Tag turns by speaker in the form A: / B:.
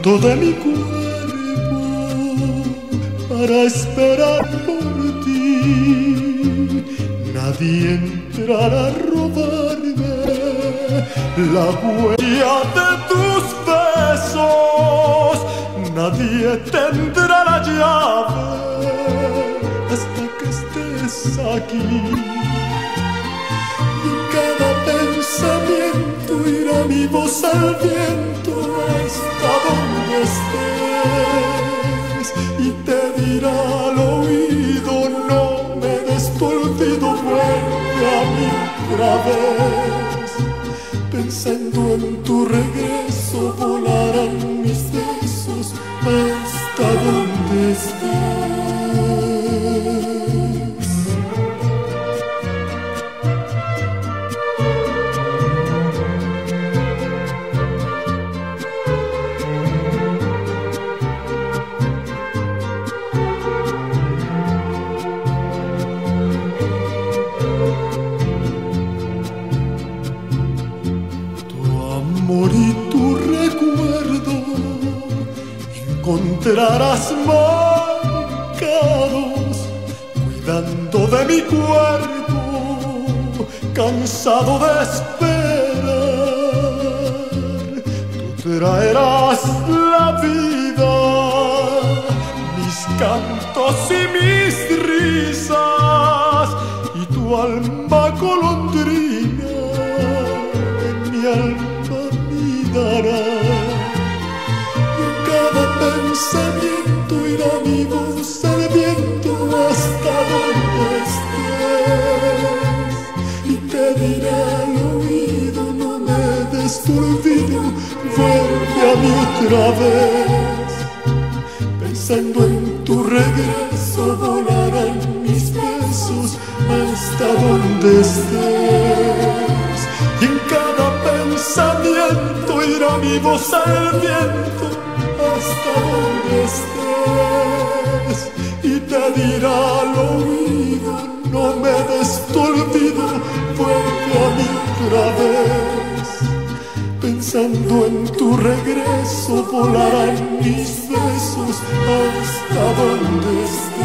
A: cuidando de mi cuerpo para esperar por ti. Nadie entrará a robarme la huella de tus besos. Nadie tendrá la llave hasta que estés aquí. Y cada pensamiento irá mi voz al viento hasta donde estés, y te dirá al oído: no me des tu olvido, vuelve a mí otra vez. Pensando en tu regreso volarán mis besos hasta donde estés. Amor y tu recuerdo encontrarás marcados, cuidando de mi cuerpo, cansado de esperar. Tú traerás la vida, mis cantos y mis risas, y tu alma golondrina en mi alma dará. Y cada pensamiento irá mi voz al viento hasta donde estés, y te dirá al oído: no me des tu olvido, vuelve a mí otra vez. Pensando en tu regreso volarán mis besos hasta donde estés, y en cada pensamiento irá mi voz al viento hasta donde estés, y te dirá al oído: no me des tu olvido, vuelve a mí otra vez. Pensando en tu regreso volarán mis besos hasta donde estés.